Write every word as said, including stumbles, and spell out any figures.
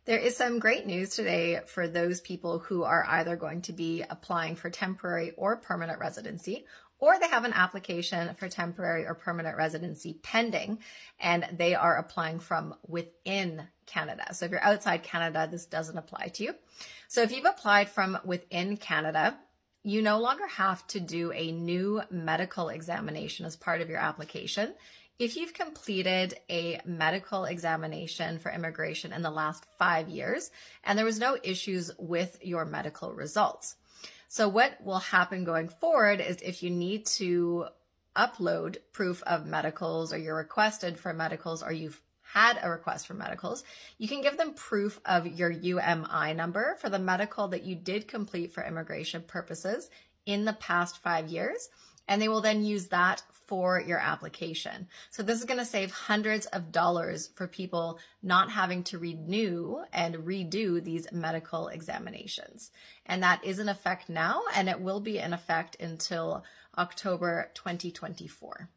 There is some great news today for those people who are either going to be applying for temporary or permanent residency, or they have an application for temporary or permanent residency pending, and they are applying from within Canada. So if you're outside Canada, this doesn't apply to you. So if you've applied from within Canada, you no longer have to do a new medical examination as part of your application if you've completed a medical examination for immigration in the last five years and there was no issues with your medical results. So what will happen going forward is if you need to upload proof of medicals, or you're requested for medicals, or you've had a request for medicals, you can give them proof of your U M I number for the medical that you did complete for immigration purposes in the past five years. And they will then use that for your application. So this is going to save hundreds of dollars for people not having to renew and redo these medical examinations. And that is in effect now, and it will be in effect until October twenty twenty-four.